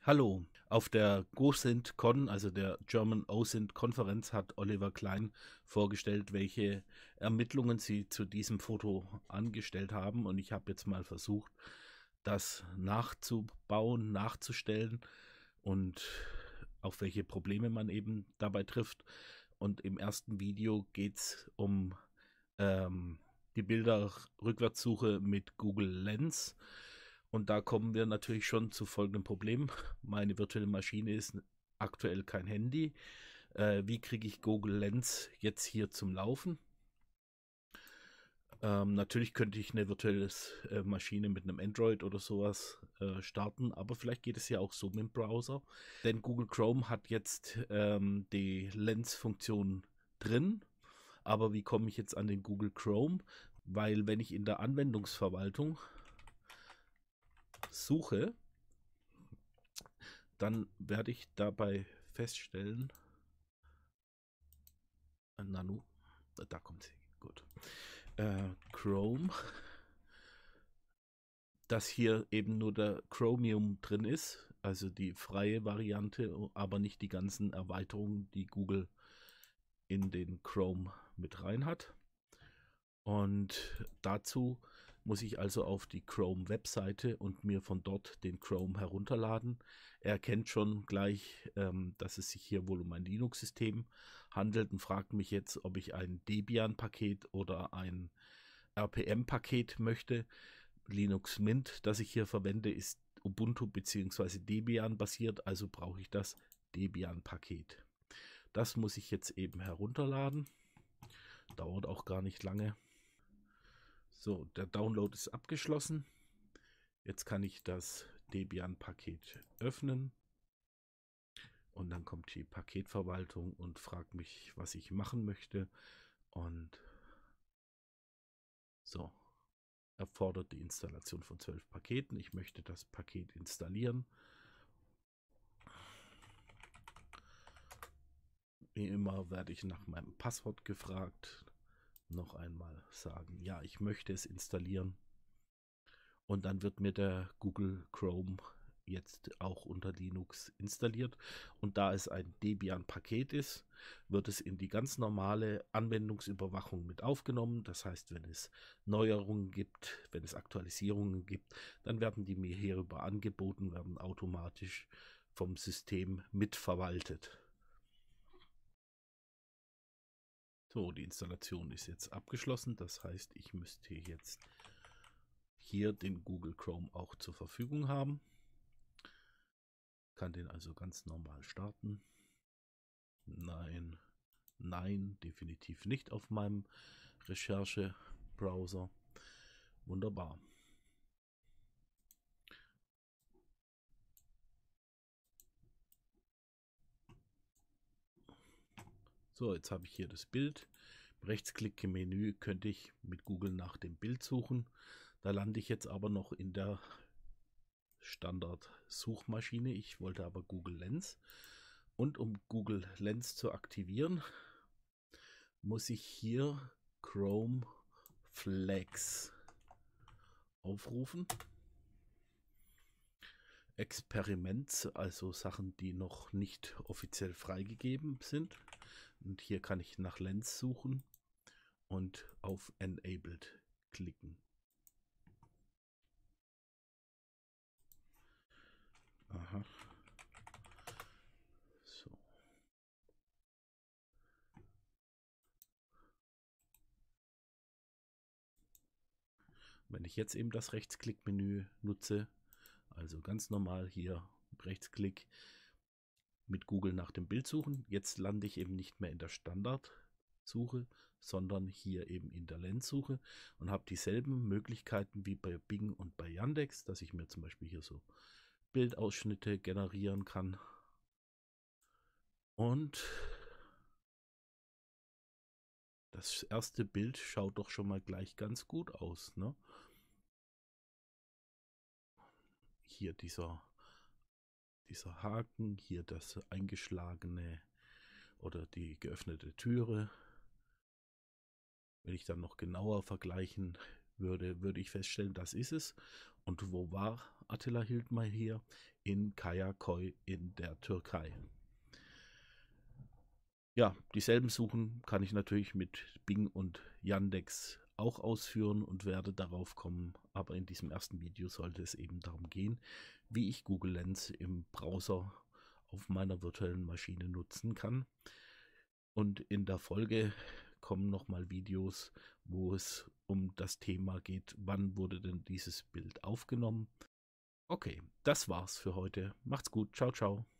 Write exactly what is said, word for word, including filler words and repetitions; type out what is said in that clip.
Hallo, auf der GoSINT-Con, also der German OSINT-Konferenz, hat Oliver Klein vorgestellt, welche Ermittlungen sie zu diesem Foto angestellt haben. Und ich habe jetzt mal versucht, das nachzubauen, nachzustellen und auf welche Probleme man eben dabei trifft. Und im ersten Video geht es um ähm, die Bilderrückwärtssuche mit Google Lens. Und da kommen wir natürlich schon zu folgendem Problem. Meine virtuelle Maschine ist aktuell kein Handy. Äh, wie kriege ich Google Lens jetzt hier zum Laufen? Ähm, natürlich könnte ich eine virtuelle äh, Maschine mit einem Android oder sowas äh, starten, aber vielleicht geht es ja auch so mit dem Browser. Denn Google Chrome hat jetzt ähm, die Lens-Funktion drin. Aber wie komme ich jetzt an den Google Chrome? Weil wenn ich in der Anwendungsverwaltung suche, dann werde ich dabei feststellen, äh, Nano, da kommt sie, gut, äh, Chrome, dass hier eben nur der Chromium drin ist, also die freie Variante, aber nicht die ganzen Erweiterungen, die Google in den Chrome mit rein hat. Und dazu muss ich also auf die Chrome-Webseite und mir von dort den Chrome herunterladen. Er erkennt schon gleich, ähm, dass es sich hier wohl um ein Linux-System handelt und fragt mich jetzt, ob ich ein Debian-Paket oder ein R P M-Paket möchte. Linux Mint, das ich hier verwende, ist Ubuntu bzw. Debian basiert, also brauche ich das Debian-Paket. Das muss ich jetzt eben herunterladen. Dauert auch gar nicht lange. So, der Download ist abgeschlossen. Jetzt kann ich das Debian-Paket öffnen. Und dann kommt die Paketverwaltung und fragt mich, was ich machen möchte. Und so, erfordert die Installation von zwölf Paketen. Ich möchte das Paket installieren. Wie immer werde ich nach meinem Passwort gefragt. Noch einmal sagen, ja, ich möchte es installieren. Und dann wird mir der Google Chrome jetzt auch unter Linux installiert. Und da es ein Debian-Paket ist, wird es in die ganz normale Anwendungsüberwachung mit aufgenommen. Das heißt, wenn es Neuerungen gibt, wenn es Aktualisierungen gibt, dann werden die mir hierüber angeboten, werden automatisch vom System mitverwaltet. So, die Installation ist jetzt abgeschlossen. Das heißt, ich müsste jetzt hier den Google Chrome auch zur Verfügung haben. Kann den also ganz normal starten. Nein, nein, definitiv nicht auf meinem Recherche-Browser. Wunderbar. So, jetzt habe ich hier das Bild. Im Rechtsklick im Menü könnte ich mit Google nach dem Bild suchen. Da lande ich jetzt aber noch in der Standard-Suchmaschine. Ich wollte aber Google Lens. Und um Google Lens zu aktivieren, muss ich hier Chrome Flags aufrufen. Experiment, also Sachen, die noch nicht offiziell freigegeben sind. Und hier kann ich nach Lens suchen und auf Enabled klicken. Aha. So. Wenn ich jetzt eben das Rechtsklickmenü nutze, also ganz normal hier Rechtsklick mit Google nach dem Bild suchen, jetzt lande ich eben nicht mehr in der Standardsuche, sondern hier eben in der Lens-Suche und habe dieselben Möglichkeiten wie bei Bing und bei Yandex, dass ich mir zum Beispiel hier so Bildausschnitte generieren kann. Und das erste Bild schaut doch schon mal gleich ganz gut aus, ne? Hier dieser, dieser Haken, hier das eingeschlagene oder die geöffnete Türe. Wenn ich dann noch genauer vergleichen würde, würde ich feststellen, das ist es. Und wo war Attila Hildmann hier? in Kayaköy in der Türkei. Ja, dieselben Suchen kann ich natürlich mit Bing und Yandex auch ausführen und werde darauf kommen, aber in diesem ersten Video sollte es eben darum gehen, wie ich Google Lens im Browser auf meiner virtuellen Maschine nutzen kann. Und in der Folge kommen nochmal Videos, wo es um das Thema geht, wann wurde denn dieses Bild aufgenommen. Okay, das war's für heute. Macht's gut. Ciao, ciao.